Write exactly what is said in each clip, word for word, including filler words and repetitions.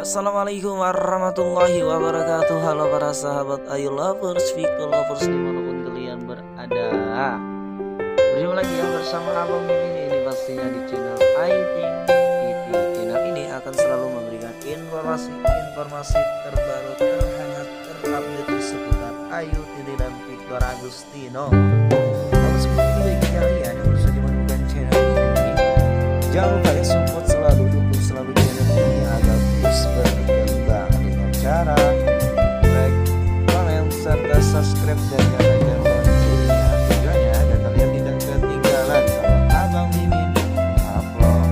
Assalamualaikum warahmatullahi wabarakatuh. Halo para sahabat Ayu Lovers, Viko Lovers dimanapun kalian berada. Berjumpa lagi ya bersama Abang Mimin ini pastinya di channel I Think T V. Channel ini akan selalu memberikan informasi-informasi terbaru, terhangat, terupdate seputar Ayu Titi dan Victor Agustino. Namun seperti itu bagi kalian yang baru saja menemukan channel ini, jangan lupa ya support selalu, dukung selalu channel ini agar terus berkembang dengan cara like, comment, serta subscribe dan nyalakan loncengnya. Tujuannya agar kalian tidak ketinggalan kalau Abang Mimin upload.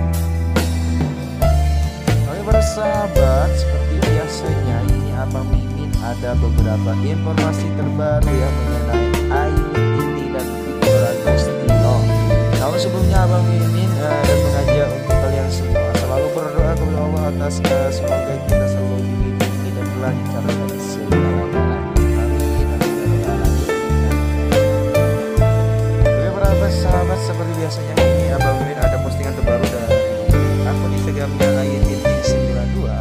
Oke para sahabat, seperti biasanya ini Abang Mimin ada beberapa informasi terbaru ya mengenai Ayu Titi dan Victor Agustino. Namun sebelumnya Abang Mimin uh, dan mengajak untuk kalian semua selalu berdoa kepada Allah atas uh, semoga kita selalu dilindungi dan dilancarkan segala-galanya. Amin. Oke para sahabat, seperti biasanya ini Abang Mimin ada postingan terbaru dari akun Instagramnya Ayu Titi sembilan dua.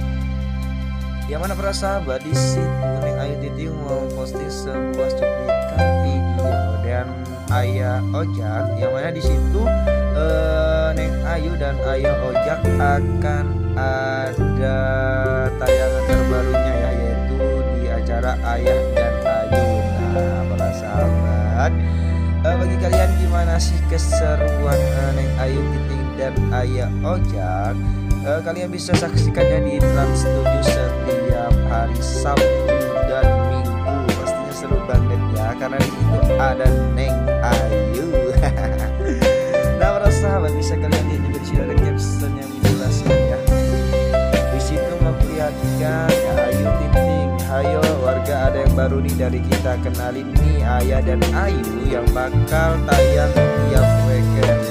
Yang mana para sahabat di situ Neng Ayu Titi mau posting sebuah cuplikan video dan Ayah Ojak, yang mana di situ uh, Neng Ayu dan Ayah Ojak akan ada tayangan terbarunya ya, yaitu di acara Ayah dan Ayu. Nah para sahabat, uh, bagi kalian gimana sih keseruan uh, Neng Ayu Titi dan Ayah Ojak? Uh, kalian bisa saksikannya di Trans tujuh setiap hari Sabtu dan Minggu. Pastinya seru banget ya, karena di situ ada Neng Ayu. Nah para sahabat, bisa kalian lihat juga di sini ada caption yang menjelaskan ya. Di situ memperlihatkan ya, Ayu Titi, hayo warga ada yang baru nih dari kita, kenalin nih Ayah dan Ayu yang bakal tayang tiap weekend.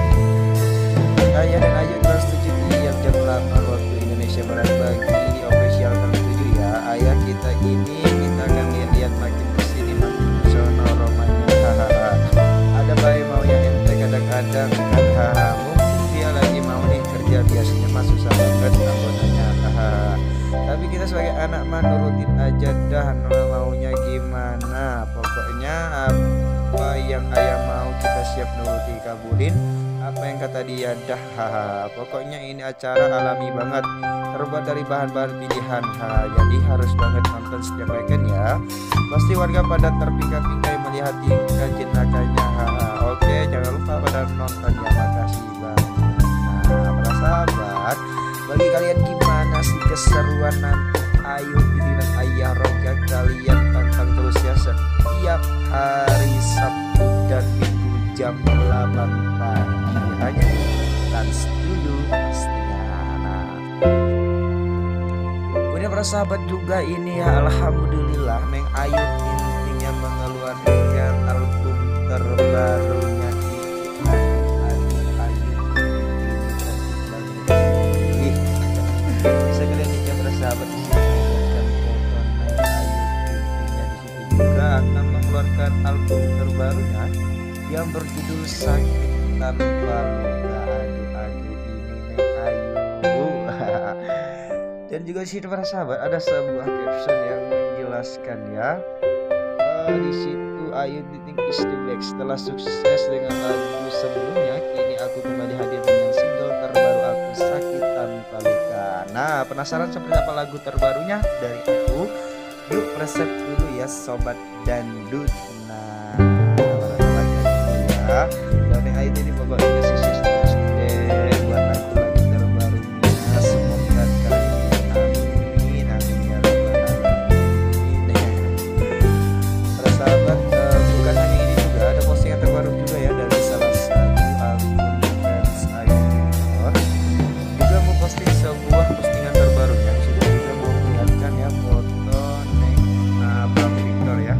Ayah dan Ayu Trans tujuh tiap jam delapan waktu Indonesia Barat bagi di official Trans tujuh ya. Ayah kita ini kita akan lihat-lihat makin kesini makin sono romanya, hahaha. Ada bayi maunya ente kadang-kadang kan, hahaha. Mungkin dia lagi mau nih kerja, biasanya mah susah banget anggotanya, hahaha. Tapi kita sebagai anak mah nurutin aja dah, maunya gimana. Pokoknya apa yang ayah mau kita siap nuruti, kabulin apa yang kata dia dah, haha. Pokoknya ini acara alami banget, terbuat dari bahan-bahan pilihan, ha. Jadi harus banget nonton setiap weekend ya. Pasti warga pada terpingkai-pingkai melihat tingkah jenakanya, haha. Oke, jangan lupa pada nonton ya, makasih banget. Nah para sahabat, bagi kalian gimana sih keseruan nanti Ayu Titi dan Ayah Ojak? Kalian pantang terus ya setiap hari Sabtu dan Minggu jam delapan pagi hanya di Trans tujuh pastinya. Nah, kemudian para sahabat juga ini ya, alhamdulillah Neng Ayu intinya mengeluarkan album terbarunya ini. Bisa kalian lihat para sahabat di sini dan foto Neng Ayu intinya di situ juga akan mengeluarkan album terbarunya yang berjudul Sakit Tanpa Luka. Aduh-aduh ini Neng Ayu. Dan juga di situ para sahabat ada sebuah caption yang menjelaskan ya. Uh, di situ Ayu Titi is the back. Setelah sukses dengan lagu sebelumnya, kini aku kembali hadir dengan single terbaru aku, Sakit Tanpa Luka. Nah penasaran seperti apa lagu terbarunya dari aku? Yuk resep dulu ya sobat dandut. Nah dan Neng Ayu Titi pokoknya sukses terus deh buat lagu-lagu terbarunya. Semoga kalian amin amin ya rabbal alamin. Para sahabat, uh, bukan hanya ini, juga ada postingan terbaru juga ya dari salah satu akun fans Ayu Victor. Juga mau posting sebuah postingan terbarunya. Di situ juga mau melihatkan ya foto Neng Abang Victor ya.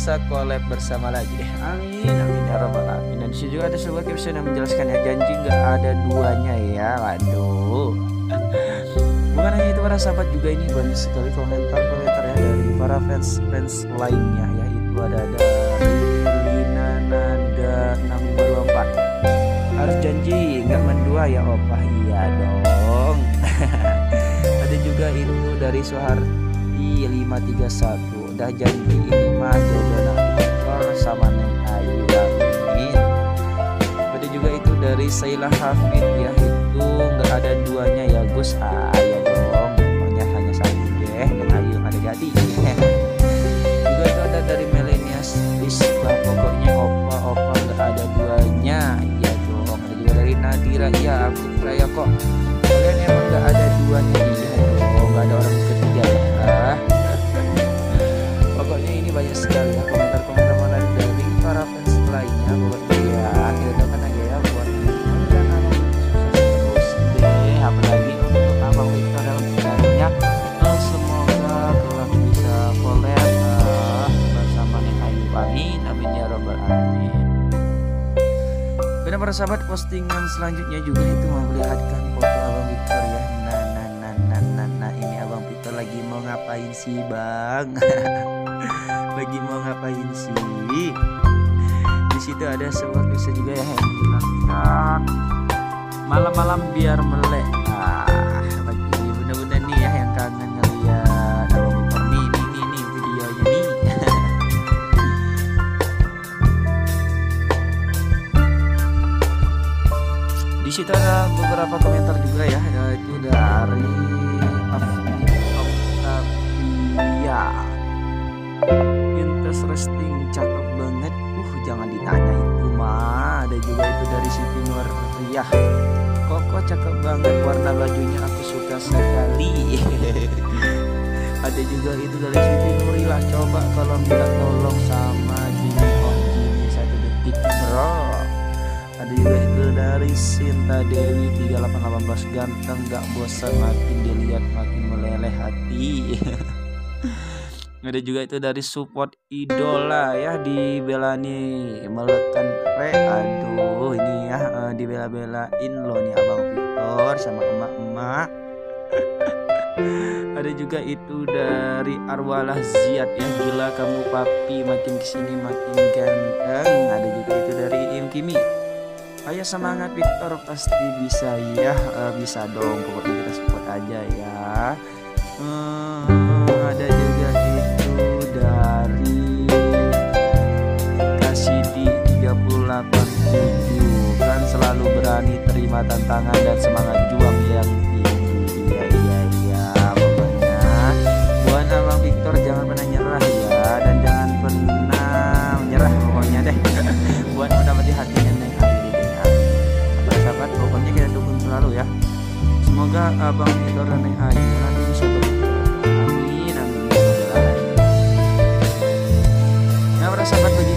bisa collab bersama lagi deh. Amin amin ya rabbal alamin. Dan disitu juga ada sebuah caption yang menjelaskan ya, janji nggak ada duanya ya. Waduh. Bukan hanya itu para sahabat, juga ini banyak sekali komentar-komentar ya dari para fans-fans lainnya ya. Itu ada dari Lina Nada enam lima dua empat. Harus janji nggak mendua ya opah. Iya dong. Ada juga itu dari Soeharti lima tiga satu. Udah janji ini mah jodoh Victor sama Neng Ayu. Amin. Ada juga itu dari Saila Hafid ya, itu nggak ada duanya ya Gus. Ah ya dong, pokoknya hanya satu deh, Neng Ayu ada jadi. Juga itu ada dari Melenias Isbah, pokoknya opa-opa nggak ada duanya ya dong. Ada juga dari Nadira, ya aku percaya kok kalian emang nggak ada duanya. Iya dong, nggak ada orang ketiga ya. Pokoknya ini banyak sekali ya komentar-komentar mana dari para fans lainnya. Pokoknya ya kita doakan aja ya buat dan abang sukses terus deh, apalagi untuk abang Victor dalam sejarahnya. Oh, semoga kelak bisa collab uh, bersama Neng Ayu. Amin amin ya robbal alamin. Dan para sahabat, postingan selanjutnya juga itu memperlihatkan foto abang Victor ya. Nah nah nah nah nah, nah. Ini abang Victor lagi mau ngapain sih bang? Lagi mau ngapain sih? Di situ ada sebuah kisah juga ya yang bilang malam-malam biar melek. Ah, bagi bunda-bunda nih ya yang kangen ngeliat abang Victor nih, nih, nih, nih videonya nih. Di situ ada beberapa komentar juga ya, yaitu dari Octavia. Interesting, cakep banget. Uh, jangan ditanya itu mah. Ada juga itu dari Siti Nuriyah. Koko cakep banget, warna bajunya aku suka sekali. Ada juga itu dari Siti Nuriyah. Coba kalau minta tolong sama Jimmy Om Jimmy satu detik bro. Ada juga itu dari Sinta Dewi tiga delapan satu delapan, ganteng gak bosan, makin dilihat makin meleleh hati. Ada juga itu dari support idola ya, di Belani melekan re. Aduh ini ya uh, dibela-belain loh nih abang Victor sama emak-emak. Ada juga itu dari Arwalah Ziad ya, gila kamu papi makin kesini makin ganteng. Ada juga itu dari Im Kimi, ayo semangat Victor pasti bisa ya. Uh, bisa dong, pokoknya kita support aja ya. Hmm, ada juga itu dari Kasidi tiga delapan tujuh, kan selalu berani terima tantangan dan semangat juang yang tinggi. Iya iya iya, pokoknya buat abang Victor jangan pernah nyerah ya, dan jangan pernah menyerah pokoknya deh. Buat mendapati hatinya Neng Ayu ya. Sahabat, pokoknya kita dukung selalu ya. Semoga abang Victor dan Neng Ayu nanti bisa berjaya. Amin amin ya rabbal alamin. Nah para sahabat, bagi